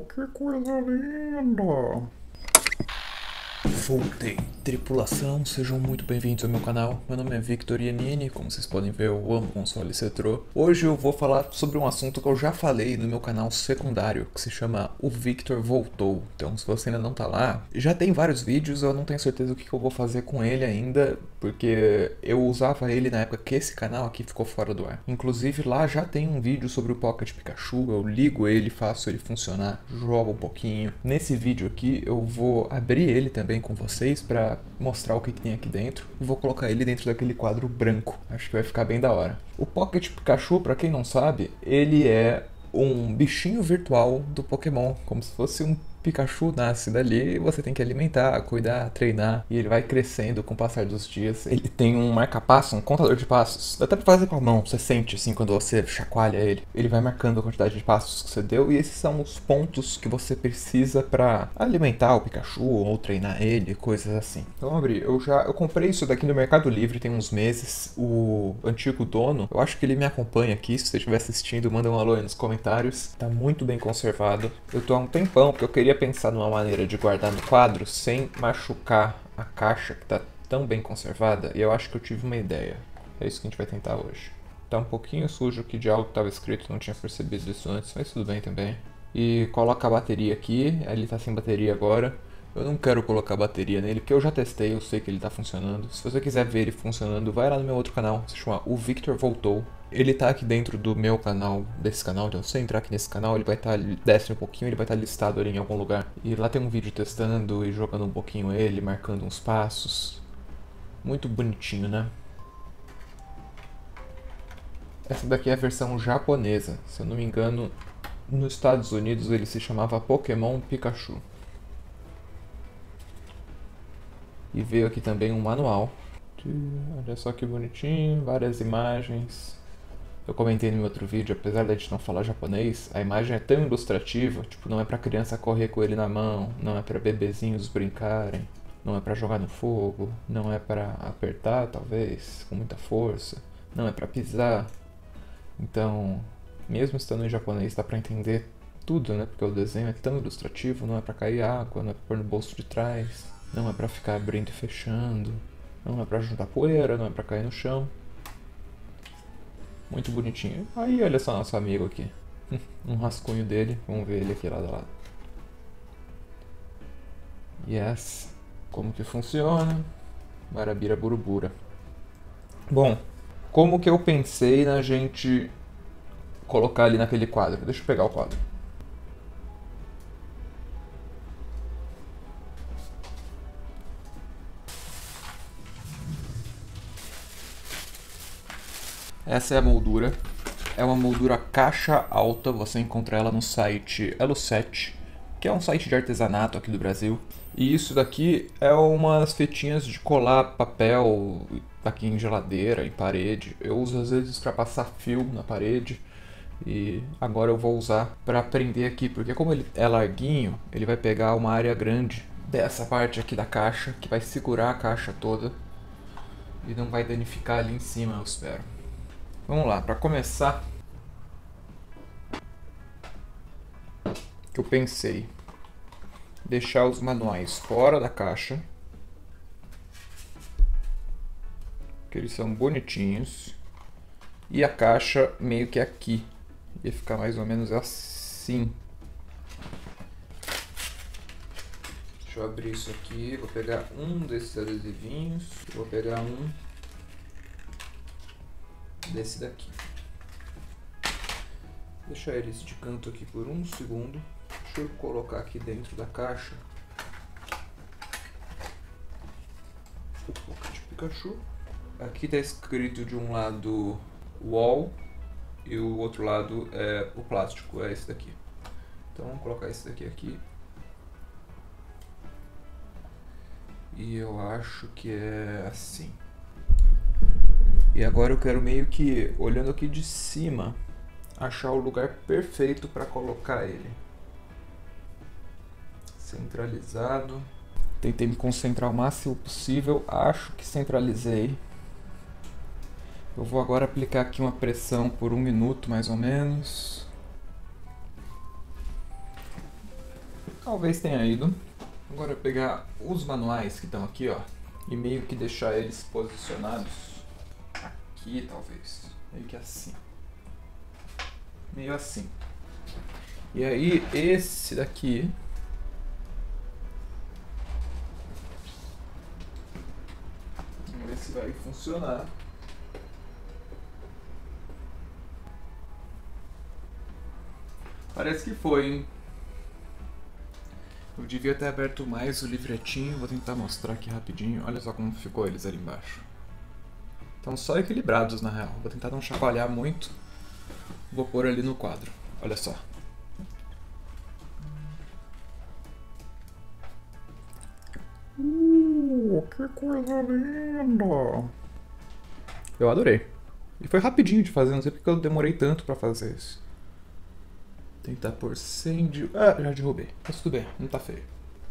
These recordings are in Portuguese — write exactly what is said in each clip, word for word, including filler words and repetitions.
que coisa linda! Voltei. Tripulação, sejam muito bem-vindos ao meu canal. Meu nome é Victor Iannini, como vocês podem ver eu amo consoles retrô. Hoje eu vou falar sobre um assunto que eu já falei no meu canal secundário, que se chama O Victor Voltou. Então se você ainda não tá lá, já tem vários vídeos, eu não tenho certeza o que eu vou fazer com ele ainda, porque eu usava ele na época que esse canal aqui ficou fora do ar. Inclusive lá já tem um vídeo sobre o Pocket Pikachu, eu ligo ele, faço ele funcionar, jogo um pouquinho. Nesse vídeo aqui eu vou abrir ele também com vocês para mostrar o que tem aqui dentro e vou colocar ele dentro daquele quadro branco. Acho que vai ficar bem da hora. O Pocket Pikachu, para quem não sabe, ele é um bichinho virtual do Pokémon, como se fosse um Pikachu nasce dali, você tem que alimentar, cuidar, treinar, e ele vai crescendo com o passar dos dias. Ele tem um marca-passo, um contador de passos. Dá até pra fazer com a mão, você sente assim quando você chacoalha ele. Ele vai marcando a quantidade de passos que você deu, e esses são os pontos que você precisa pra alimentar o Pikachu ou treinar ele, coisas assim. Então, abri, eu já eu comprei isso daqui no Mercado Livre tem uns meses. O antigo dono, eu acho que ele me acompanha aqui, se você estiver assistindo, manda um alô aí nos comentários. Tá muito bem conservado. Eu tô há um tempão, porque eu queria pensar numa maneira de guardar no quadro sem machucar a caixa que tá tão bem conservada, e eu acho que eu tive uma ideia. É isso que a gente vai tentar hoje. Tá um pouquinho sujo aqui de algo que estava escrito, não tinha percebido isso antes, mas tudo bem também. E coloca a bateria aqui, ele tá sem bateria agora. Eu não quero colocar bateria nele, porque eu já testei, eu sei que ele tá funcionando. Se você quiser ver ele funcionando, vai lá no meu outro canal, se chama O Victor Voltou. Ele tá aqui dentro do meu canal, desse canal, então se você entrar aqui nesse canal, ele vai estar, tá, desce um pouquinho, ele vai estar tá listado ali em algum lugar. E lá tem um vídeo testando e jogando um pouquinho ele, marcando uns passos. Muito bonitinho, né? Essa daqui é a versão japonesa, se eu não me engano, nos Estados Unidos ele se chamava Pokémon Pikachu. E veio aqui também um manual. Olha só que bonitinho, várias imagens. Eu comentei no meu outro vídeo, apesar da gente não falar japonês, a imagem é tão ilustrativa, tipo, não é pra criança correr com ele na mão, não é pra bebezinhos brincarem, não é pra jogar no fogo, não é pra apertar, talvez, com muita força, não é pra pisar. Então, mesmo estando em japonês, dá pra entender tudo, né? Porque o desenho é tão ilustrativo, não é pra cair água, não é pra pôr no bolso de trás, não é pra ficar abrindo e fechando, não é pra juntar poeira, não é pra cair no chão. Muito bonitinho. Aí, olha só nosso amigo aqui. Um rascunho dele. Vamos ver ele aqui lado a lado. Yes. Como que funciona? Barabira burubura. Bom, como que eu pensei na gente colocar ali naquele quadro? Deixa eu pegar o quadro. Essa é a moldura. É uma moldura caixa alta, você encontra ela no site Elo sete, que é um site de artesanato aqui do Brasil. E isso daqui é umas fitinhas de colar papel aqui em geladeira, em parede. Eu uso às vezes para passar fio na parede. E agora eu vou usar para prender aqui, porque como ele é larguinho, ele vai pegar uma área grande dessa parte aqui da caixa, que vai segurar a caixa toda. E não vai danificar ali em cima, eu espero. Vamos lá, para começar, que eu pensei deixar os manuais fora da caixa, que eles são bonitinhos, e a caixa meio que aqui, ia ficar mais ou menos assim. Deixa eu abrir isso aqui, vou pegar um desses adesivinhos, vou pegar um desse daqui. Deixar eles de canto aqui por um segundo. Deixa eu colocar aqui dentro da caixa o Pocket Pikachu. Aqui está escrito de um lado wall e o outro lado é o plástico, é esse daqui. Então vamos colocar esse daqui aqui. E eu acho que é assim. E agora eu quero meio que, olhando aqui de cima, achar o lugar perfeito para colocar ele. Centralizado. Tentei me concentrar o máximo possível, acho que centralizei. Eu vou agora aplicar aqui uma pressão por um minuto mais ou menos. Talvez tenha ido. Agora pegar os manuais que estão aqui, ó, e meio que deixar eles posicionados aqui, talvez. Meio que assim. Meio assim. E aí, esse daqui... Vamos ver se vai funcionar. Parece que foi, hein? Eu devia ter aberto mais o livretinho. Vou tentar mostrar aqui rapidinho. Olha só como ficou eles ali embaixo. Estão só equilibrados, na real. Vou tentar não chacoalhar muito. Vou pôr ali no quadro. Olha só. Uh, que coisa linda! Eu adorei. E foi rapidinho de fazer, não sei porque eu demorei tanto pra fazer isso. Tentar pôr cem de... Ah, já derrubei. Mas tudo bem, não tá feio.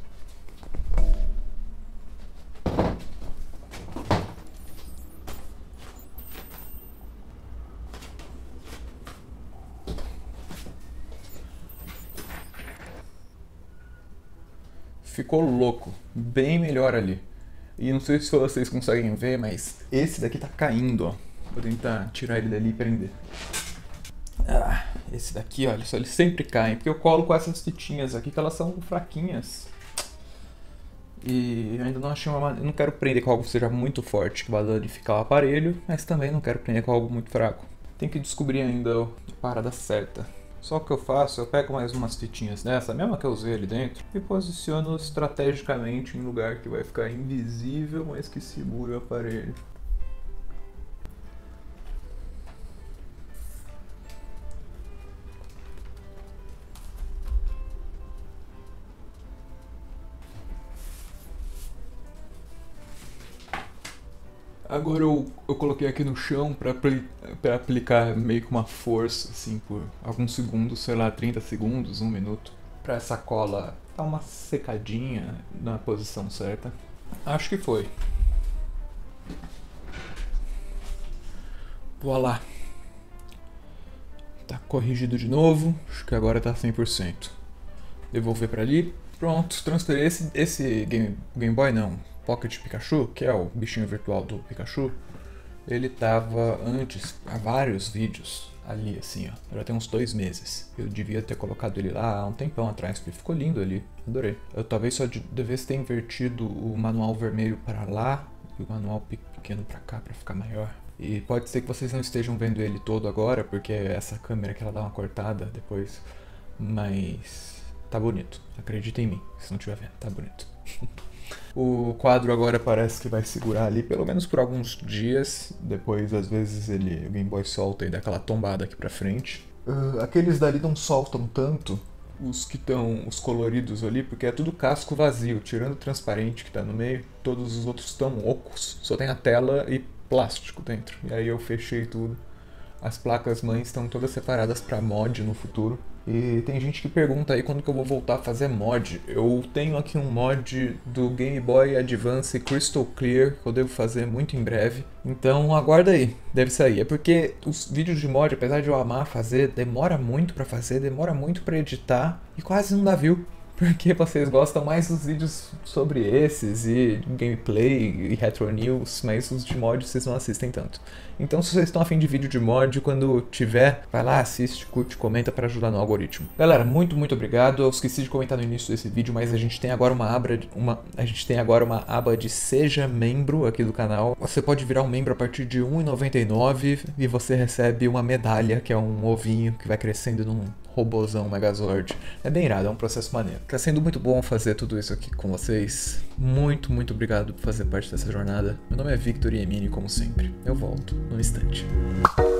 Ficou louco. Bem melhor ali. E não sei se vocês conseguem ver, mas esse daqui tá caindo, ó. Vou tentar tirar ele dali e prender. Ah, esse daqui, olha só, ele sempre cai, porque eu colo com essas fitinhas aqui que elas são fraquinhas. E eu ainda não achei uma maneira, eu não quero prender com algo que seja muito forte, que vai danificar o aparelho, mas também não quero prender com algo muito fraco. Tem que descobrir ainda a parada certa. Só o que eu faço, eu pego mais umas fitinhas dessa, mesma que eu usei ali dentro, e posiciono estrategicamente em um lugar que vai ficar invisível, mas que segura o aparelho. Agora eu, eu coloquei aqui no chão pra, apli pra aplicar meio que uma força, assim, por alguns segundos, sei lá, trinta segundos, um minuto. Pra essa cola dar uma secadinha na posição certa. Acho que foi. Voilá. Tá corrigido de novo, acho que agora tá cem por cento. Devolver pra ali. Pronto, transferir esse, esse Game, Game Boy não. Pocket Pikachu, que é o bichinho virtual do Pikachu, ele tava antes, há vários vídeos ali, assim, ó. Já tem uns dois meses. Eu devia ter colocado ele lá há um tempão atrás, porque ficou lindo ali. Adorei. Eu talvez só devesse ter invertido o manual vermelho para lá e o manual pequeno para cá, para ficar maior. E pode ser que vocês não estejam vendo ele todo agora, porque essa câmera que ela dá uma cortada depois. Mas tá bonito. Acredita em mim, se não estiver vendo, tá bonito. O quadro agora parece que vai segurar ali pelo menos por alguns dias. Depois, às vezes, ele, o Game Boy solta e dá aquela tombada aqui pra frente. Uh, aqueles dali não soltam tanto, os que estão, os coloridos ali, porque é tudo casco vazio. Tirando o transparente que tá no meio, todos os outros estão ocos. Só tem a tela e plástico dentro. E aí eu fechei tudo. As placas mães estão todas separadas para mod no futuro. E tem gente que pergunta aí quando que eu vou voltar a fazer mod. Eu tenho aqui um mod do Game Boy Advance Crystal Clear que eu devo fazer muito em breve. Então aguarda aí, deve sair. É porque os vídeos de mod, apesar de eu amar fazer, demora muito para fazer, demora muito para editar e quase não dá view. Porque vocês gostam mais dos vídeos sobre esses, e gameplay, e retro news, mas os de mod vocês não assistem tanto. Então se vocês estão afim de vídeo de mod, quando tiver, vai lá, assiste, curte, comenta para ajudar no algoritmo. Galera, muito, muito obrigado. Eu esqueci de comentar no início desse vídeo, mas a gente tem agora uma aba, uma, a gente tem agora uma aba de Seja Membro aqui do canal. Você pode virar um membro a partir de um real e noventa e nove centavos e você recebe uma medalha, que é um ovinho que vai crescendo num robozão Megazord. É bem irado, é um processo maneiro. Tá sendo muito bom fazer tudo isso aqui com vocês. Muito, muito obrigado por fazer parte dessa jornada. Meu nome é Victor Iemini, como sempre. Eu volto num instante.